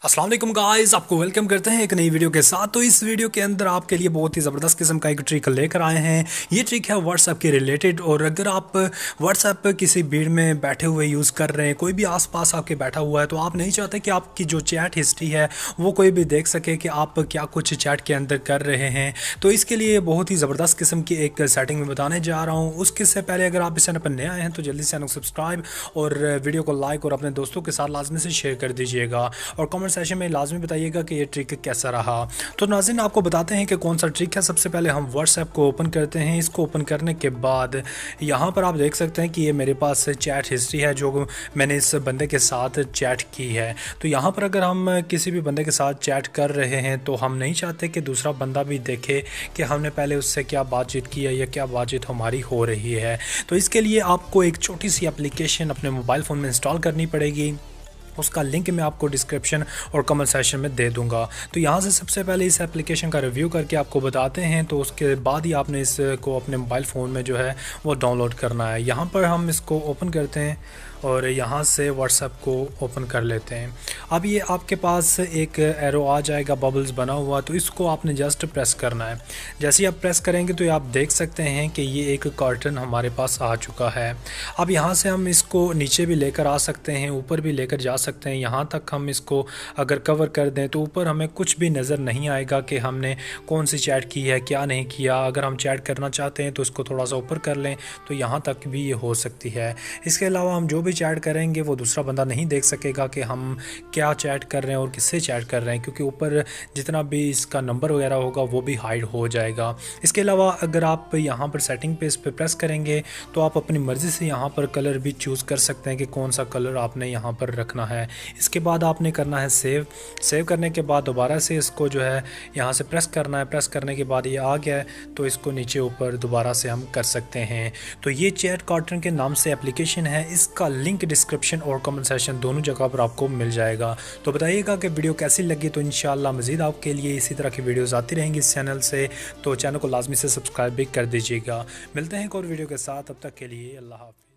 अस्सलाम वालेकुम गाइस, आपको वेलकम करते हैं एक नई वीडियो के साथ। तो इस वीडियो के अंदर आपके लिए बहुत ही ज़बरदस्त किस्म का एक ट्रिक लेकर आए हैं। ये ट्रिक है व्हाट्सएप के रिलेटेड। और अगर आप व्हाट्सएप किसी भीड़ में बैठे हुए यूज़ कर रहे हैं, कोई भी आसपास आपके बैठा हुआ है, तो आप नहीं चाहते कि आपकी जो चैट हिस्ट्री है वो कोई भी देख सके कि आप क्या कुछ चैट के अंदर कर रहे हैं। तो इसके लिए बहुत ही ज़बरदस्त किस्म की एक सेटिंग में बताने जा रहा हूँ। उसके पहले अगर आप इस चैनल पर नए आए हैं तो जल्दी से चैनल को सब्सक्राइब और वीडियो को लाइक और अपने दोस्तों के साथ लाजमी से शेयर कर दीजिएगा और कमेंट सेशन में लाजमी बताइएगा कि ये ट्रिक कैसा रहा। तो नाज़रीन, आपको बताते हैं कि कौन सा ट्रिक है। सबसे पहले हम व्हाट्सएप को ओपन करते हैं। इसको ओपन करने के बाद यहाँ पर आप देख सकते हैं कि ये मेरे पास चैट हिस्ट्री है जो मैंने इस बंदे के साथ चैट की है। तो यहाँ पर अगर हम किसी भी बंदे के साथ चैट कर रहे हैं तो हम नहीं चाहते कि दूसरा बंदा भी देखे कि हमने पहले उससे क्या बातचीत की है या क्या बातचीत हमारी हो रही है। तो इसके लिए आपको एक छोटी सी एप्लीकेशन अपने मोबाइल फ़ोन में इंस्टॉल करनी पड़ेगी। उसका लिंक मैं आपको डिस्क्रिप्शन और कमेंट सेशन में दे दूंगा। तो यहाँ से सबसे पहले इस एप्लीकेशन का रिव्यू करके आपको बताते हैं। तो उसके बाद ही आपने इसको अपने मोबाइल फ़ोन में जो है वो डाउनलोड करना है। यहाँ पर हम इसको ओपन करते हैं और यहाँ से व्हाट्सएप को ओपन कर लेते हैं। अब ये आपके पास एक एरो आ जाएगा बबल्स बना हुआ, तो इसको आपने जस्ट प्रेस करना है। जैसे ही आप प्रेस करेंगे तो आप देख सकते हैं कि ये एक कार्टन हमारे पास आ चुका है। अब यहाँ से हम इसको नीचे भी लेकर आ सकते हैं, ऊपर भी लेकर जा सकते हैं। यहाँ तक हम इसको अगर कवर कर दें तो ऊपर हमें कुछ भी नज़र नहीं आएगा कि हमने कौन सी चैट की है, क्या नहीं किया। अगर हम चैट करना चाहते हैं तो इसको थोड़ा सा ऊपर कर लें तो यहाँ तक भी ये हो सकती है। इसके अलावा हम जो भी चैट करेंगे वो दूसरा बंदा नहीं देख सकेगा कि हम क्या चैट कर रहे हैं और किससे चैट कर रहे हैं, क्योंकि ऊपर जितना भी इसका नंबर वगैरह होगा वो भी हाइड हो जाएगा। इसके अलावा अगर आप यहाँ पर सेटिंग पे इस पर प्रेस करेंगे तो आप अपनी मर्ज़ी से यहाँ पर कलर भी चूज़ कर सकते हैं कि कौन सा कलर आपने यहाँ पर रखना है। इसके बाद आपने करना है सेव करने के बाद दोबारा से इसको जो है यहाँ से प्रेस करना है। प्रेस करने के बाद ये आ गया है तो इसको नीचे ऊपर दोबारा से हम कर सकते हैं। तो ये चैट कार्टन के नाम से एप्लीकेशन है। इसका लिंक डिस्क्रिप्शन और कमेंट सेशन दोनों जगह पर आपको मिल जाएगा। तो बताइएगा कि वीडियो कैसी लगी। तो इंशाल्लाह मज़ीद आपके लिए इसी तरह की वीडियोज़ आती रहेंगी इस चैनल से। तो चैनल को लाजमी से सब्सक्राइब भी कर दीजिएगा। मिलते हैं एक और वीडियो के साथ, तब तक के लिए अल्लाह हाफ़िज़।